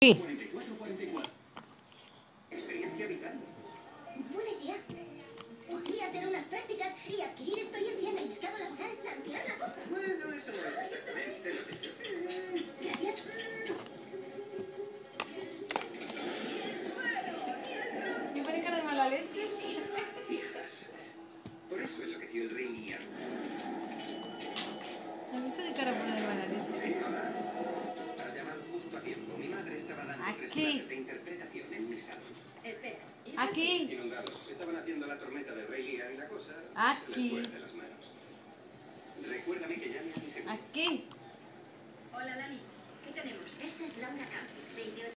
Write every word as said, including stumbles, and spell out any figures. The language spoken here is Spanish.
cuarenta y cuatro cuarenta y cuatro. Experiencia vital. Buena idea. Podría hacer unas prácticas y adquirir experiencia en el mercado laboral, tantear la cosa. Bueno, eso no es exactamente lo que yo creo. Gracias. ¿Me pone cara de mala leche? Hijas. Por eso enloqueció el rey Lear. ¿Has visto qué cara pone de mala leche? Sí, hola. Has llamado justo a tiempo. Mi madre estaba dando tres Aquí. clases de interpretación en mi salón. Espera. ¿y Aquí. Inundados. Estaban haciendo la tormenta del rey Lear y la cosa se Aquí. les fue de las manos. Recuérdame que llame a mi seguro. Aquí. Hola, Lani. ¿Qué tenemos? Esta es Laura Campos, veintiocho.